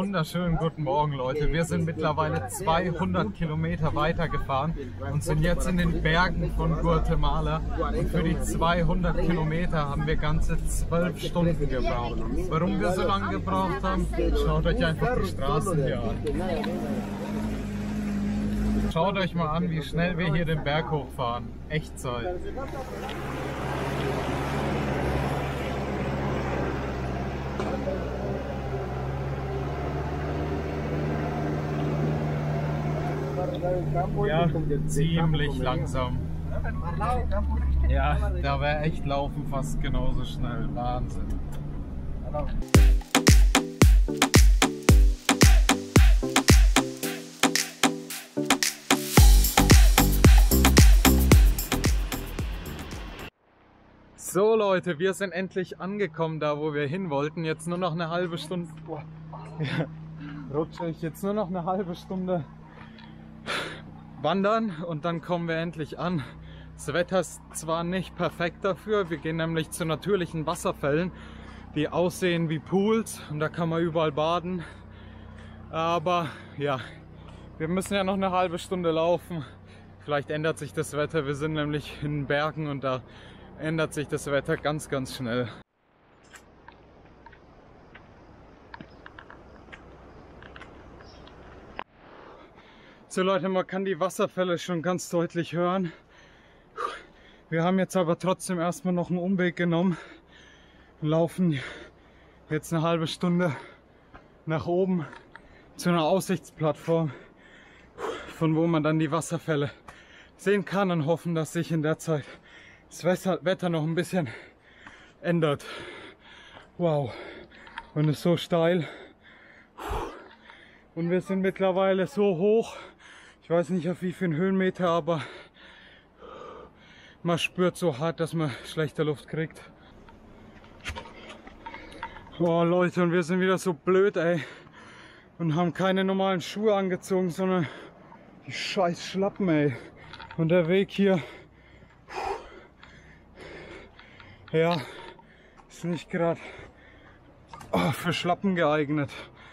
wunderschönen guten Morgen, Leute. Wir sind mittlerweile 200 Kilometer weiter gefahren und sind jetzt in den Bergen von Guatemala. Und für die 200 Kilometer haben wir ganze 12 Stunden gebraucht. Warum wir so lange gebraucht haben, schaut euch einfach die Straßen hier an. Schaut euch mal an, wie schnell wir hier den Berg hochfahren. Echtzeit. Ja, ziemlich langsam. Ja, da wäre echt Laufen fast genauso schnell. Wahnsinn. So Leute, wir sind endlich angekommen da, wo wir hin wollten. Jetzt nur noch eine halbe Stunde. Ja, rutsche ich jetzt nur noch eine halbe Stunde wandern und dann kommen wir endlich an. Das Wetter ist zwar nicht perfekt dafür, wir gehen nämlich zu natürlichen Wasserfällen, die aussehen wie Pools und da kann man überall baden. Aber ja, wir müssen ja noch eine halbe Stunde laufen. Vielleicht ändert sich das Wetter, wir sind nämlich in den Bergen und da ändert sich das Wetter ganz, ganz schnell. So Leute, man kann die Wasserfälle schon ganz deutlich hören. Wir haben jetzt aber trotzdem erstmal noch einen Umweg genommen und laufen jetzt eine halbe Stunde nach oben zu einer Aussichtsplattform, von wo man dann die Wasserfälle sehen kann und hoffen, dass sich in der Zeit das Wetter noch ein bisschen ändert. Wow, und es ist so steil und wir sind mittlerweile so hoch. Ich weiß nicht auf wie vielen Höhenmeter, aber man spürt so hart, dass man schlechte Luft kriegt. Oh Leute, und wir sind wieder so blöd, ey. Und haben keine normalen Schuhe angezogen, sondern die scheiß Schlappen, ey. Und der Weg hier, ja, ist nicht gerade für Schlappen geeignet.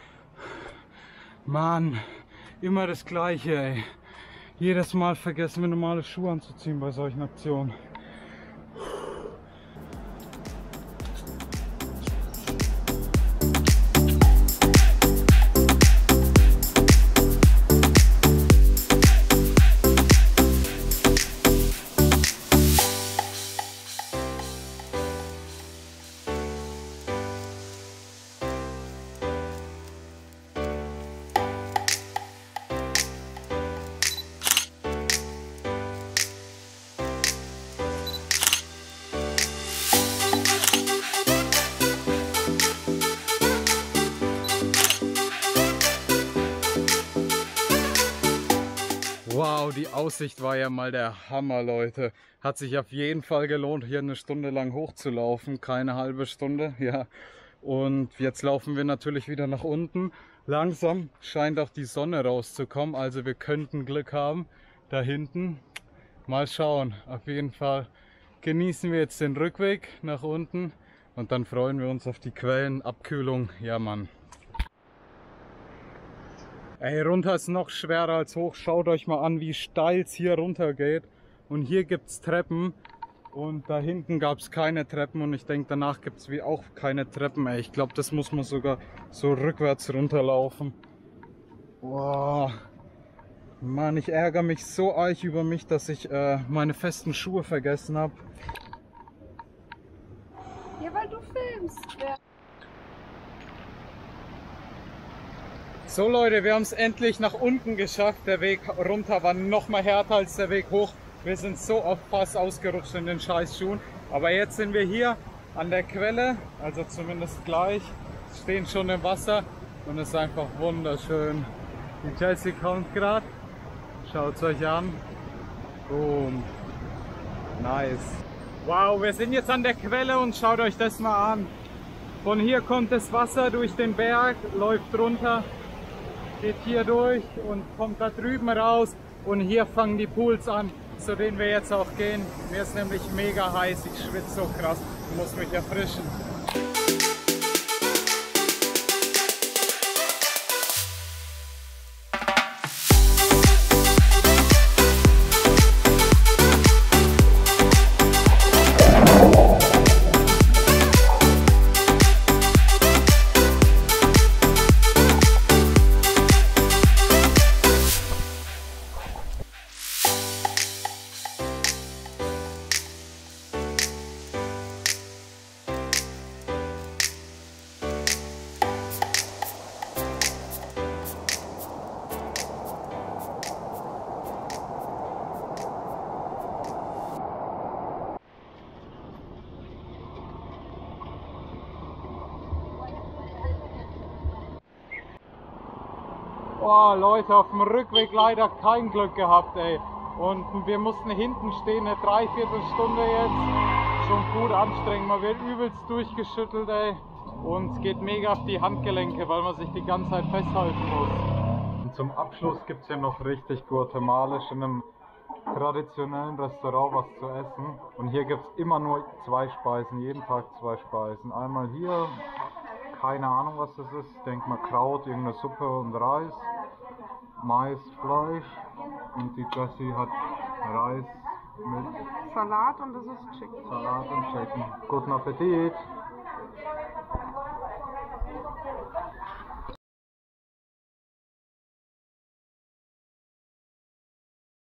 Mann. Immer das Gleiche, ey. Jedes Mal vergessen wir normale Schuhe anzuziehen bei solchen Aktionen. Wow, die Aussicht war ja mal der Hammer, Leute. Hat sich auf jeden Fall gelohnt, hier eine Stunde lang hochzulaufen. Keine halbe Stunde, ja. Und jetzt laufen wir natürlich wieder nach unten. Langsam scheint auch die Sonne rauszukommen, also wir könnten Glück haben. Da hinten, mal schauen. Auf jeden Fall genießen wir jetzt den Rückweg nach unten und dann freuen wir uns auf die Quellenabkühlung. Ja, Mann. Ey, runter ist noch schwerer als hoch. Schaut euch mal an, wie steil es hier runter geht. Und hier gibt es Treppen. Und da hinten gab es keine Treppen. Und ich denke, danach gibt es auch keine Treppen. Ey, ich glaube, das muss man sogar so rückwärts runterlaufen. Boah. Mann, ich ärgere mich so arg über mich, dass ich meine festen Schuhe vergessen habe. Ja, weil du filmst. Ja. So Leute, wir haben es endlich nach unten geschafft. Der Weg runter war noch mal härter als der Weg hoch. Wir sind so oft fast ausgerutscht in den Scheißschuhen. Aber jetzt sind wir hier an der Quelle, also zumindest gleich. Stehen schon im Wasser und es ist einfach wunderschön. Die Jessie kommt gerade. Schaut es euch an. Boom. Nice. Wow, wir sind jetzt an der Quelle und schaut euch das mal an. Von hier kommt das Wasser durch den Berg, läuft runter, geht hier durch und kommt da drüben raus. Und hier fangen die Pools an, zu denen wir jetzt auch gehen. Mir ist nämlich mega heiß, ich schwitze so krass, ich muss mich erfrischen. Oh Leute, auf dem Rückweg leider kein Glück gehabt, ey. Und wir mussten hinten stehen, eine Dreiviertelstunde jetzt. Schon gut anstrengend, man wird übelst durchgeschüttelt, ey. Und es geht mega auf die Handgelenke, weil man sich die ganze Zeit festhalten muss. Und zum Abschluss gibt es hier noch richtig guatemalisch in einem traditionellen Restaurant was zu essen. Und hier gibt es immer nur 2 Speisen, jeden Tag 2 Speisen. Einmal hier, keine Ahnung was das ist, ich denke mal Kraut, irgendeine Suppe und Reis. Mais, Fleisch und die Jessie hat Reis mit Salat und das ist Chicken. Salat und Chicken. Guten Appetit!